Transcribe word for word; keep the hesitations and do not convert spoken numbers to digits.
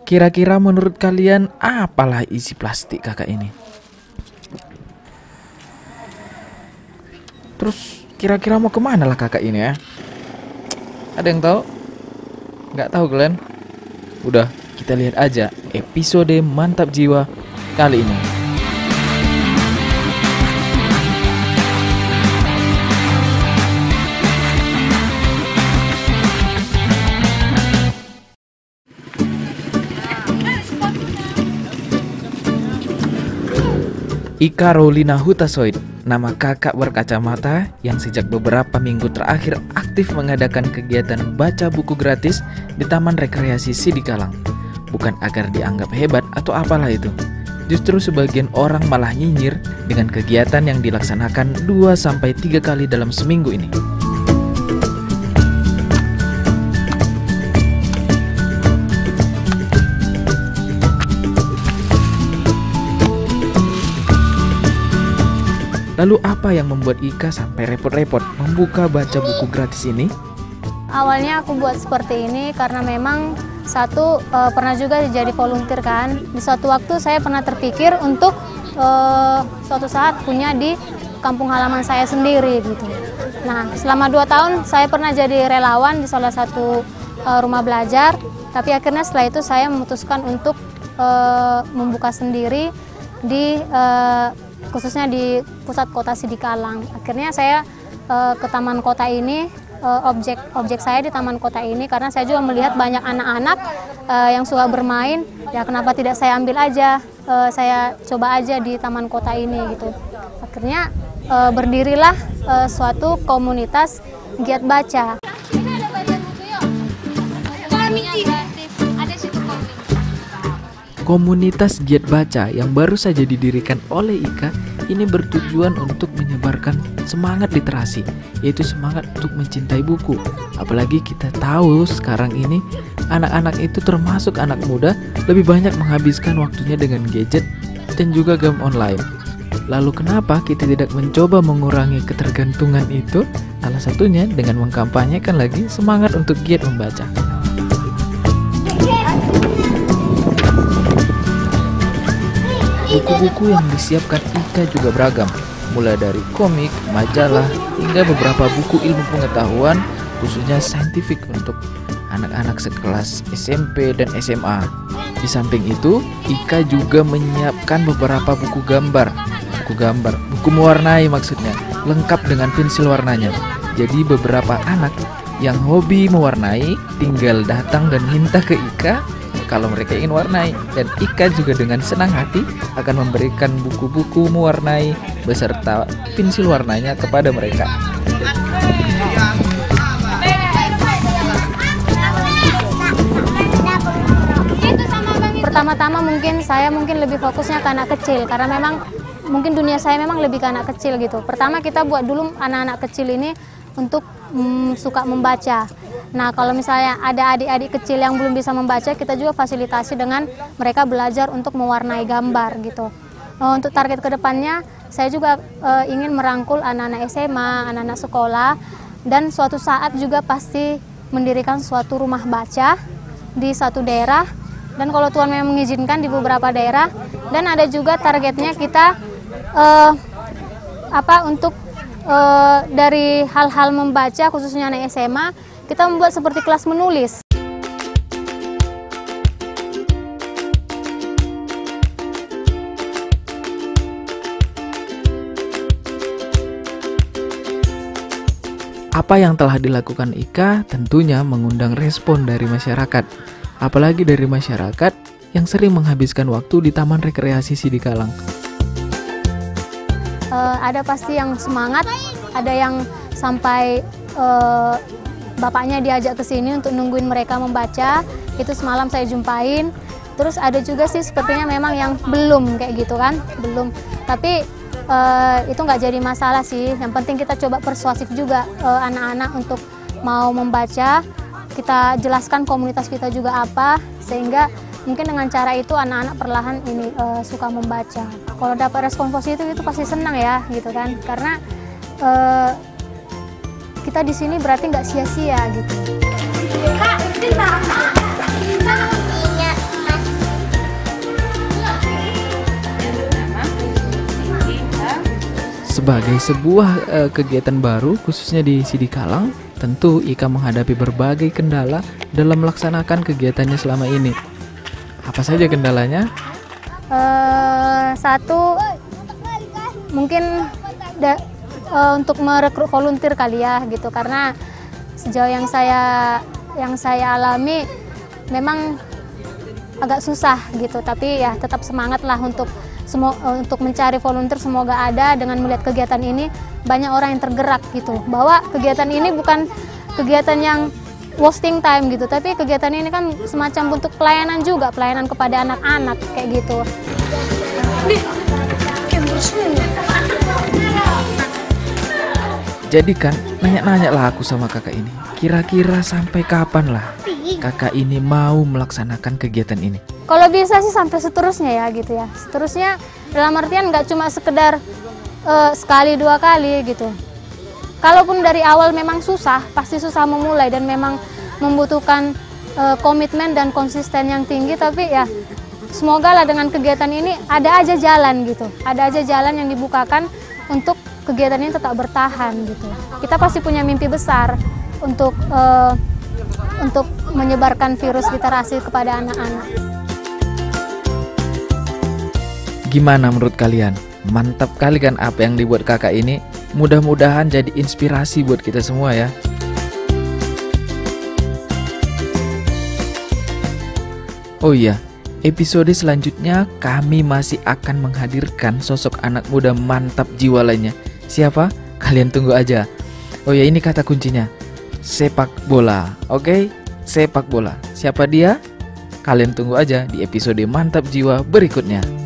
Kira-kira menurut kalian apalah isi plastik kakak ini? Terus kira-kira mau kemana lah kakak ini ya? Ada yang tahu? Nggak tahu kalian? Udah, kita lihat aja episode Mantap Jiwa kali ini. Ika Roulina Hutasoid, nama kakak berkacamata yang sejak beberapa minggu terakhir aktif mengadakan kegiatan baca buku gratis di Taman Rekreasi Sidikalang. Bukan agar dianggap hebat atau apalah itu. Justru sebagian orang malah nyinyir dengan kegiatan yang dilaksanakan dua sampai tiga kali dalam seminggu ini. Lalu apa yang membuat Ika sampai repot-repot membuka baca buku gratis ini? Awalnya aku buat seperti ini karena memang satu e, pernah juga jadi volunteer kan. Di suatu waktu saya pernah terpikir untuk e, suatu saat punya di kampung halaman saya sendiri gitu. Nah, selama dua tahun saya pernah jadi relawan di salah satu e, rumah belajar. Tapi akhirnya setelah itu saya memutuskan untuk e, membuka sendiri di e, khususnya di pusat kota Sidikalang. Akhirnya saya uh, ke taman kota ini, uh, objek objek saya di taman kota ini karena saya juga melihat banyak anak-anak uh, yang suka bermain. Ya kenapa tidak saya ambil aja, uh, saya coba aja di taman kota ini gitu. Akhirnya uh, berdirilah uh, suatu komunitas giat baca. Komunitas giat baca yang baru saja didirikan oleh Ika ini bertujuan untuk menyebarkan semangat literasi, yaitu semangat untuk mencintai buku. Apalagi kita tahu sekarang ini anak-anak itu termasuk anak muda lebih banyak menghabiskan waktunya dengan gadget dan juga game online. Lalu kenapa kita tidak mencoba mengurangi ketergantungan itu? Salah satunya dengan mengkampanyekan lagi semangat untuk giat membaca. Buku-buku yang disiapkan Ika juga beragam, mulai dari komik, majalah, hingga beberapa buku ilmu pengetahuan, khususnya saintifik untuk anak-anak sekelas S M P dan S M A. Di samping itu, Ika juga menyiapkan beberapa buku gambar, buku gambar, buku mewarnai maksudnya, lengkap dengan pensil warnanya. Jadi beberapa anak yang hobi mewarnai tinggal datang dan minta ke Ika kalau mereka ingin warnai, dan Ika juga dengan senang hati akan memberikan buku-buku mewarnai beserta pensil warnanya kepada mereka. Pertama-tama mungkin saya mungkin lebih fokusnya ke anak kecil karena memang mungkin dunia saya memang lebih ke anak kecil gitu. Pertama kita buat dulu anak-anak kecil ini untuk mm, suka membaca. Nah, kalau misalnya ada adik-adik kecil yang belum bisa membaca, kita juga fasilitasi dengan mereka belajar untuk mewarnai gambar gitu. Nah, untuk target kedepannya, saya juga e, ingin merangkul anak-anak S M A, anak-anak sekolah, dan suatu saat juga pasti mendirikan suatu rumah baca di satu daerah, dan kalau Tuhan memang mengizinkan di beberapa daerah, dan ada juga targetnya kita e, apa untuk e, dari hal-hal membaca, khususnya anak S M A, kita membuat seperti kelas menulis. Apa yang telah dilakukan Ika tentunya mengundang respon dari masyarakat. Apalagi dari masyarakat yang sering menghabiskan waktu di Taman Rekreasi Sidikalang. Uh, ada pasti yang semangat, ada yang sampai uh, bapaknya diajak ke sini untuk nungguin mereka membaca, itu semalam saya jumpain. Terus ada juga sih sepertinya memang yang belum kayak gitu kan, belum. Tapi uh, itu nggak jadi masalah sih, yang penting kita coba persuasif juga anak-anak uh, untuk mau membaca. Kita jelaskan komunitas kita juga apa, sehingga mungkin dengan cara itu anak-anak perlahan ini uh, suka membaca. Kalau dapat respon positif itu pasti senang ya, gitu kan, karena uh, kita di sini berarti nggak sia-sia gitu. Kak, Sebagai sebuah uh, kegiatan baru khususnya di Sidikalang, tentu Ika menghadapi berbagai kendala dalam melaksanakan kegiatannya selama ini. Apa saja kendalanya? Uh, satu, mungkin da, uh, untuk merekrut volunteer kali ya gitu, karena sejauh yang saya yang saya alami memang agak susah gitu, tapi ya tetap semangat lah untuk semua untuk mencari volunteer. Semoga ada, dengan melihat kegiatan ini banyak orang yang tergerak gitu, bahwa kegiatan ini bukan kegiatan yang wasting time gitu, tapi kegiatan ini kan semacam bentuk pelayanan juga, pelayanan kepada anak-anak kayak gitu. Jadi kan nanya-nanya lah aku sama kakak ini, kira-kira sampai kapan lah kakak ini mau melaksanakan kegiatan ini? Kalau bisa sih sampai seterusnya ya gitu ya. Seterusnya dalam artian nggak cuma sekedar uh, sekali dua kali gitu. Kalaupun dari awal memang susah, pasti susah memulai dan memang membutuhkan uh, komitmen dan konsisten yang tinggi, tapi ya semoga lah dengan kegiatan ini ada aja jalan gitu. Ada aja jalan yang dibukakan untuk kegiatan ini tetap bertahan gitu. Kita pasti punya mimpi besar untuk uh, untuk menyebarkan virus literasi kepada anak-anak. Gimana menurut kalian? Mantap kali kan apa yang dibuat kakak ini? Mudah-mudahan jadi inspirasi buat kita semua ya. Oh iya, episode selanjutnya kami masih akan menghadirkan sosok anak muda mantap jiwa lainnya. Siapa? Kalian tunggu aja. Oh ya, ini kata kuncinya, sepak bola. Oke, sepak bola. Siapa dia? Kalian tunggu aja di episode mantap jiwa berikutnya.